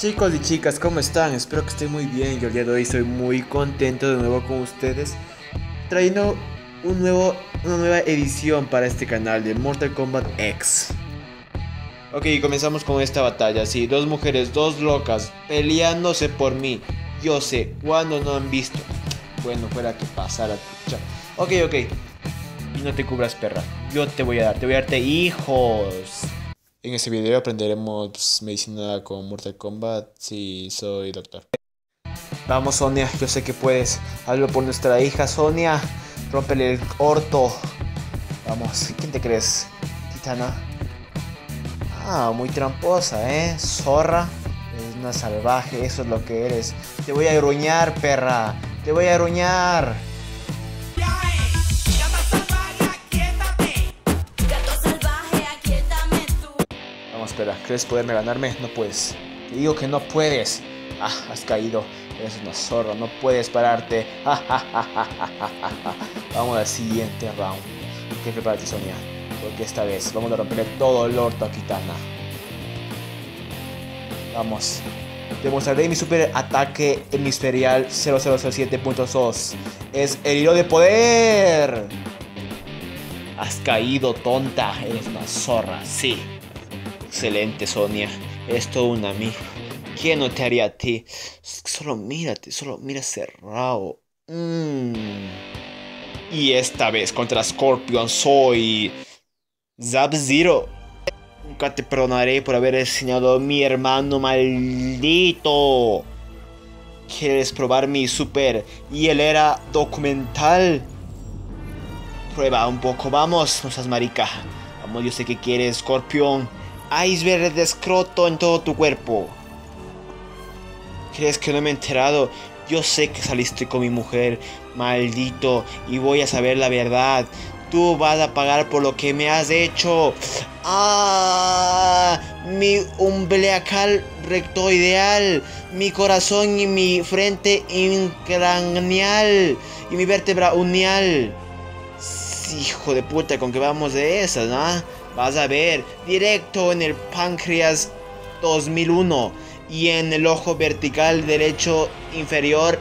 Chicos y chicas, ¿cómo están? Espero que estén muy bien. Yo el día de hoy estoy muy contento de nuevo con ustedes, trayendo una nueva edición para este canal de Mortal Kombat X. Ok, comenzamos con esta batalla. Sí, dos mujeres, dos locas, peleándose por mí. Yo sé, cuando no han visto. Bueno, fuera que pasara. Ok. Y no te cubras, perra. Yo te voy a darte hijos. En este video aprenderemos medicina con Mortal Kombat. Sí, soy doctor. Vamos, Sonia, yo sé que puedes. Hazlo por nuestra hija, Sonia. Rómpele el orto. Vamos, ¿quién te crees? Kitana. Ah, muy tramposa, zorra. Es una salvaje, eso es lo que eres. Te voy a arruñar, perra. Te voy a arruñar. Vamos, espera, ¿crees poderme ganarme? No puedes. Te digo que no puedes. Ah, has caído. Eres una zorra, no puedes pararte. Vamos al siguiente round. Ok, prepárate, Sonia. Porque esta vez vamos a romperle todo el orto a Kitana. Vamos. Demostraré mi super ataque hemisferial 0007.2. Es el hilo de poder. Has caído, tonta. Eres una zorra, sí. Excelente, Sonia. Es todo un amigo. ¿Quién no te haría a ti? Solo mírate, solo mira cerrado. Y esta vez contra Scorpion soy Sub-Zero. Nunca te perdonaré por haber enseñado a mi hermano maldito. ¿Quieres probar mi super hielera documental? Prueba un poco, vamos, no seas marica. Vamos, yo sé que quieres, Scorpion. Iceberg de escroto en todo tu cuerpo. ¿Crees que no me he enterado? Yo sé que saliste con mi mujer, maldito, y voy a saber la verdad. Tú vas a pagar por lo que me has hecho. ¡Ah! Mi umbilical rectoideal, mi corazón y mi frente incraneal y mi vértebra uneal. Hijo de puta, con que vamos de esas, ¿no? Vas a ver, directo en el páncreas 2001 y en el ojo vertical derecho inferior.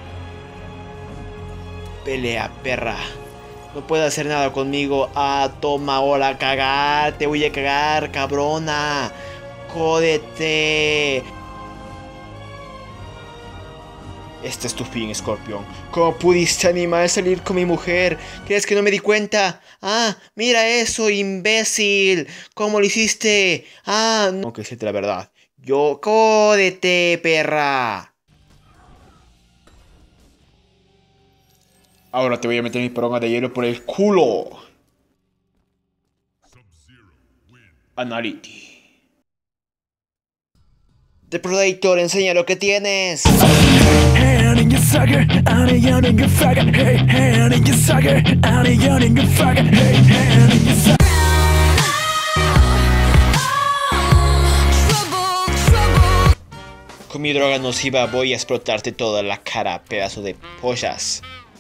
Pelea, perra. No puedes hacer nada conmigo. Ah, toma, hola, cagar. Te voy a cagar, cabrona. Jódete. Este es tu fin, Scorpion. ¿Cómo pudiste animar a salir con mi mujer? ¿Crees que no me di cuenta? Ah, mira eso, imbécil. ¿Cómo lo hiciste? Ah, no. Aunque decirte la verdad. Yo, jódete, perra. Ahora te voy a meter mi poronga de hielo por el culo. Anality. The Predator, enseña lo que tienes. Con mi droga nociva voy a explotarte toda la cara, pedazo de pollas.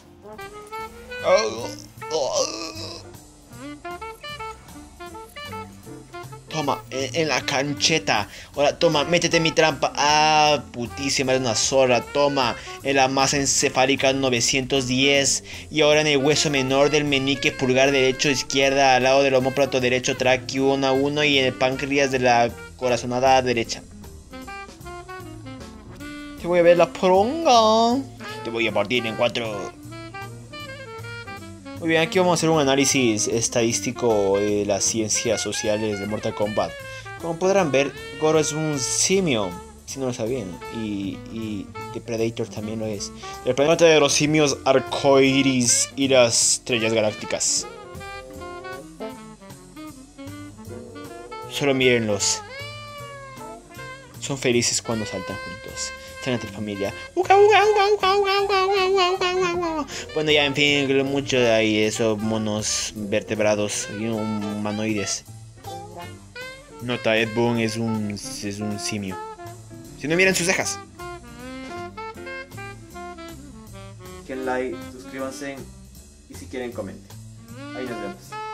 Toma, en la cancheta. Ahora, toma, métete en mi trampa. Ah, putísima, eres una zorra. Toma, en la masa encefálica 910. Y ahora en el hueso menor del meñique pulgar derecho, izquierda, al lado del omóplato derecho, tráqueo 1 a 1. Y en el páncreas de la corazonada derecha. Te voy a ver la poronga. Te voy a partir en 4. Muy bien, aquí vamos a hacer un análisis estadístico de las ciencias sociales de Mortal Kombat. Como podrán ver, Goro es un simio, si no lo sabían, y The Predator también lo es. El planeta de los simios arcoiris y las estrellas galácticas. Solo mírenlos. Son felices cuando saltan juntos. Están entre familia. Bueno, ya, en fin, mucho de ahí, esos monos vertebrados y humanoides. Nota, Ed Boon es un simio. Si no, miren sus cejas. Den like, suscríbanse y si quieren comenten. Ahí nos vemos.